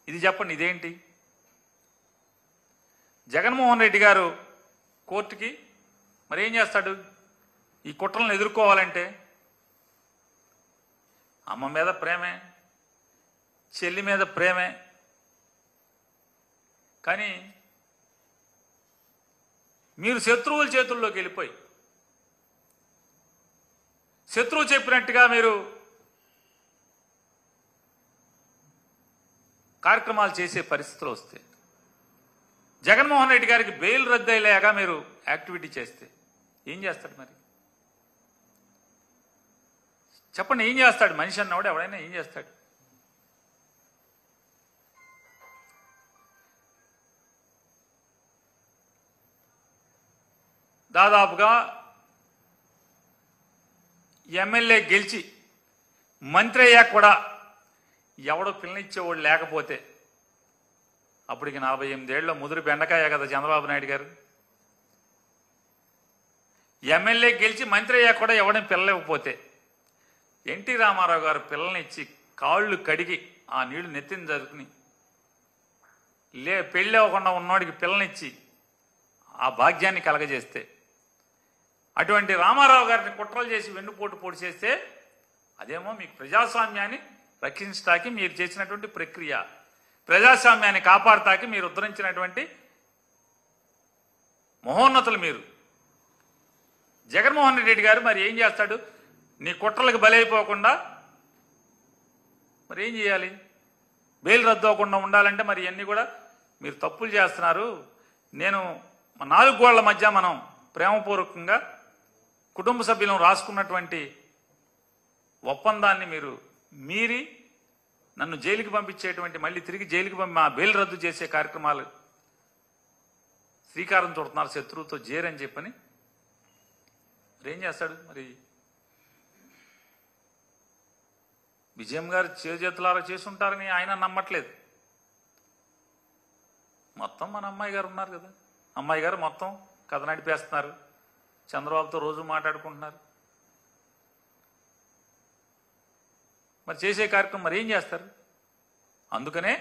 ఇది చెప్పండి, ఇదేంటి? జగన్మోహన్ రెడ్డి గారు కోర్టుకి మరి ఏం చేస్తాడు? ఈ కుట్రలను ఎదుర్కోవాలంటే అమ్మ మీద ప్రేమే, చెల్లి మీద ప్రేమే, కానీ మీరు శత్రువుల చేతుల్లోకి వెళ్ళిపోయి శత్రువు చెప్పినట్టుగా మీరు కార్యక్రమాలు చేసే పరిస్థితులు వస్తే, జగన్మోహన్ రెడ్డి గారికి బెయిల్ రద్దయ్యేలాగా మీరు యాక్టివిటీ చేస్తే ఏం చేస్తాడు? మరి చెప్పండి, ఏం చేస్తాడు? మనిషి అన్నవాడు ఎవడైనా ఏం చేస్తాడు? దాదాపుగా ఎమ్మెల్యే గెలిచి మంత్రి అయ్యాక కూడా ఎవడో పిల్లనిచ్చేవాడు లేకపోతే, అప్పటికి 48 ఏళ్ళలో ముదురు బెండకాయ కదా చంద్రబాబు నాయుడు గారు. ఎమ్మెల్యే గెలిచి మంత్రి అయ్యాక కూడా ఎవడని పిల్లలేకపోతే ఎన్టీ రామారావు గారు పిల్లనిచ్చి కాళ్ళు కడిగి ఆ నీళ్లు నెత్తిని జరుపుకుని పెళ్ళి అవ్వకుండా ఉన్నవాడికి పిల్లనిచ్చి ఆ భాగ్యాన్ని కలగజేస్తే, అటువంటి రామారావు గారిని కుట్రలు చేసి వెన్నుపోటు పొడి చేస్తే అదేమో మీకు ప్రజాస్వామ్యాన్ని రక్షించడానికి మీరు చేసినటువంటి ప్రక్రియ, ప్రజాస్వామ్యాన్ని కాపాడటానికి మీరు ఉద్ధరించినటువంటి మహోన్నతులు మీరు. జగన్మోహన్ రెడ్డి గారు మరి ఏం చేస్తాడు? నీ కుట్రలకు బలైపోకుండా మరి ఏం చేయాలి? బెయిల్ రద్దు అవ్వకుండా ఉండాలంటే మరి ఇవన్నీ కూడా మీరు తప్పులు చేస్తున్నారు. నేను 4 గోళ్ల మధ్య మనం ప్రేమపూర్వకంగా కుటుంబ సభ్యులను రాసుకున్నటువంటి ఒప్పందాన్ని మీరు మీరి నన్ను జైలుకి పంపించేటువంటి, మళ్ళీ తిరిగి జైలుకి మా బెయిల్ రద్దు చేసే కార్యక్రమాలు శ్రీకారం చుడుతున్నారు శత్రువుతో చేరని చెప్పని మరి ఏం చేస్తాడు? మరి విజయం గారు చేతులారా చేసుంటారని ఆయన నమ్మట్లేదు. మొత్తం మన అమ్మాయి గారు ఉన్నారు కదా, అమ్మాయి గారు మొత్తం కథ నడిపేస్తున్నారు, చంద్రబాబుతో రోజు మాట్లాడుకుంటున్నారు. మరి చేసే కార్యక్రమం మరి ఏం చేస్తారు? అందుకనే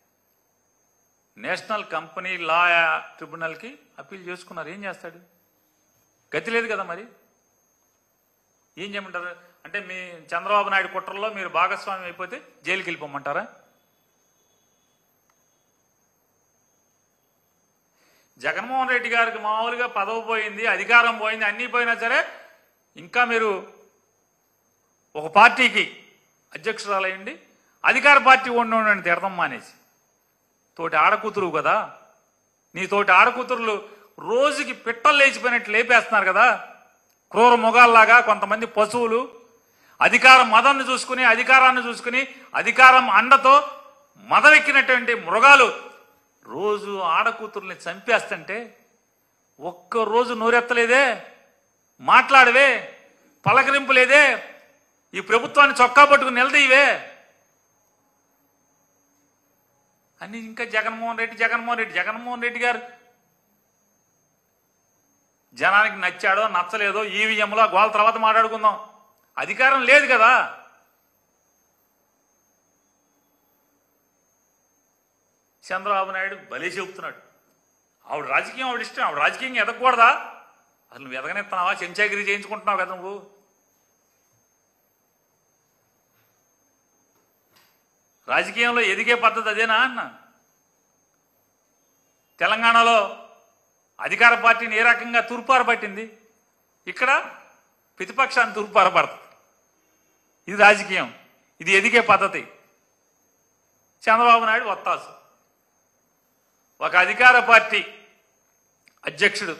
నేషనల్ కంపెనీ లా ట్రిబ్యునల్కి అప్పీల్ చేసుకున్నారు. ఏం చేస్తాడు? గతి లేదు కదా. మరి ఏం చేయమంటారు? అంటే మీ చంద్రబాబు నాయుడు కుట్రల్లో మీరు భాగస్వామ్యం అయిపోతే జైలుకి వెళ్ళిపోమంటారా? జగన్మోహన్ రెడ్డి గారికి మామూలుగా పదవి పోయింది, అధికారం పోయింది, అన్నీ పోయినా సరే ఇంకా మీరు ఒక పార్టీకి అధ్యక్షురాలయ్యండి, అధికార పార్టీ ఉండి తిడతాం మానేసి. తోటి ఆడకూతురు కదా, నీ తోటి ఆడకూతురులు రోజుకి పిట్టలు లేచిపోయినట్టు లేపేస్తున్నారు కదా, క్రూర మొగాల్లాగా కొంతమంది పశువులు. అధికారం మదాన్ని చూసుకుని, అధికారాన్ని చూసుకుని, అధికారం అండతో మదవెక్కినటువంటి మృగాలు రోజు ఆడకూతుర్ని చంపేస్తుంటే ఒక్కరోజు నోరెత్తలేదే, మాట్లాడవే, పలకరింపు లేదే, ఈ ప్రభుత్వాన్ని చొక్కా పట్టుకుని నిలదీవే అని ఇంకా జగన్మోహన్ రెడ్డి గారు జనానికి నచ్చాడో నచ్చలేదో ఈవీఎంలో గోల తర్వాత మాట్లాడుకుందాం. అధికారం లేదు కదా. చంద్రబాబు నాయుడు బలి చెబుతున్నాడు. ఆవిడ రాజకీయం ఆవిడ ఇష్టం, ఆవిడ రాజకీయంగా ఎదగకూడదా? అసలు నువ్వు ఎదగనెత్తున్నావా? చెంచాగిరి చేయించుకుంటున్నావు కదా నువ్వు. రాజకీయంలో ఎదిగే పద్ధతి అదేనా అన్న? తెలంగాణలో అధికార పార్టీని ఏ రకంగా తూర్పార పట్టింది, ఇక్కడ ప్రతిపక్షాన్ని తూర్పార పడుతుంది. ఇది రాజకీయం, ఇది ఎదిగే పద్ధతి. చంద్రబాబు నాయుడు వత్తాసు. ఒక అధికార పార్టీ అధ్యక్షుడు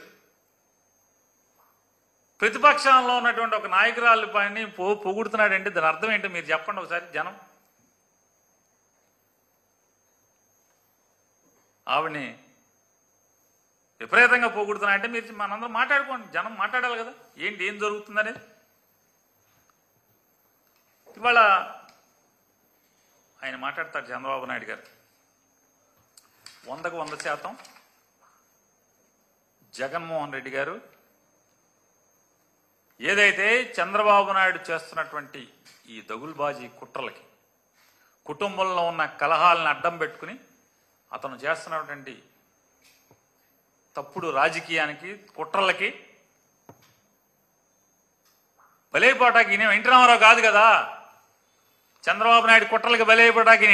ప్రతిపక్షంలో ఉన్నటువంటి ఒక నాయకురాలు పని పొగుడుతున్నాడంటే దాని అర్థం ఏంటో మీరు చెప్పండి ఒకసారి. జనం ఆవిడ్ని విపరీతంగా పొగుడుతున్నాయంటే మీరు మనందరం మాట్లాడుకోండి, జనం మాట్లాడాలి కదా, ఏం జరుగుతుందనేది. ఇవాళ ఆయన మాట్లాడతారు చంద్రబాబు నాయుడు గారు. 100కు 100% జగన్మోహన్ రెడ్డి గారు ఏదైతే చంద్రబాబు నాయుడు చేస్తున్నటువంటి ఈ దగుల్బాజీ కుట్రలకి కుటుంబంలో ఉన్న కలహాలను అడ్డం పెట్టుకుని అతను చేస్తున్నటువంటి తప్పుడు రాజకీయానికి కుట్రలకి బలైపోవటానికి ఈయన ఎన్టీ రామారావు కాదు కదా. చంద్రబాబు నాయుడు కుట్రలకి బలైపోవటానికి